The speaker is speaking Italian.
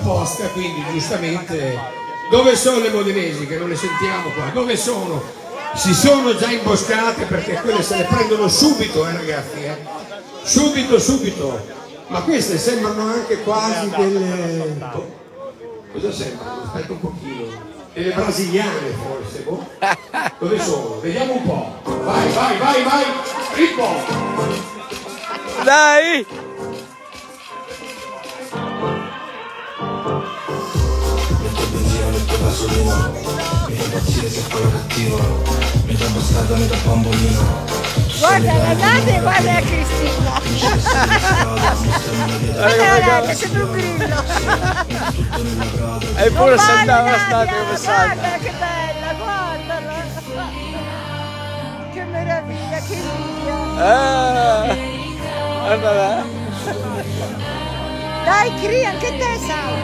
apposta, quindi giustamente. Dove sono le modenesi che non le sentiamo qua? Dove sono? Si sono già imboscate perché quelle se le prendono subito, ragazzi, subito, subito. Ma queste sembrano anche quasi delle... Cosa sembrano? Aspetta un pochino. Delle brasiliane forse, boh. Dove sono? Vediamo un po'. Vai, vai, vai, vai! Ritmo! Dai! Gasolina, mi fa impazzire se fai la cattiva, metà bastarda, metà bambolina. Guarda la nave e guarda la Cristina. Guarda che sembra un grillo. E pure saltava state come salta. Guarda che bella, guardala. Che meraviglia, che via. Guarda là. Dai, Cri, anche te salta.